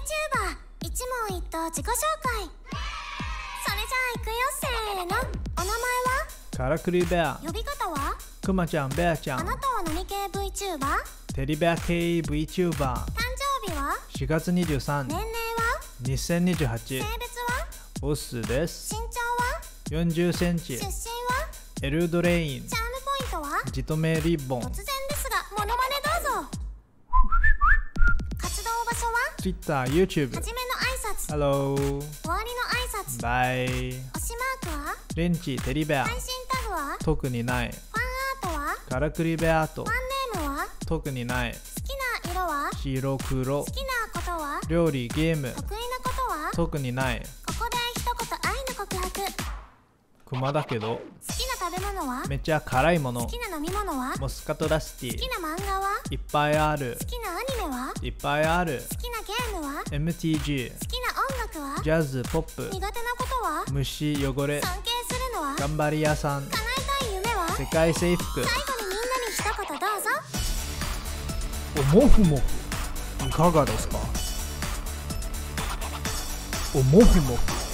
VTuber 一問一答自己紹介。それじゃあいくよ、せーの。お名前は？ からくりベア、 呼び方は？ くまちゃん、ベアちゃん。 あなたは何系 VTuber？ テディベア系 VTuber。 誕生日は？ 4月23 年齢は？ 2028。 性別は？ オスです。 身長は？ 40センチ。 出身は？ エルドレイン。 チャームポイントは？ じとめリボン。 突然ですがモノマネどうぞ。活動場所は？ Twitter、YouTube。 はじめの挨拶、 Hello。 終わりの挨拶、 バイ。 推しマークは？ レンチ、テディベア。 配信タグは？ 特にない。 ファンアートは？ からくりベアと。 ファンネームは？ 特にない。 好きな色は？ 白黒。 好きなことは？ 料理、ゲーム。 得意なことは？ 特にない。 ここで一言愛の告白。 クマだけど好きな食べ物は？ めっちゃ辛いもの。 好きな飲み物は？ モスカトラシティ。 好きな漫画は？ いっぱいある。 好きなアニメは？ いっぱいある。 好きなゲームは？ MTG。 好きな音楽は？ ジャズ、ポップ。 苦手なことは？ 虫、汚れ。 尊敬するのは？ 頑張り屋さん。 叶えたい夢は？ 世界征服。 最後にみんなに一言どうぞ。 おもふもふいかがですか？おもふもふ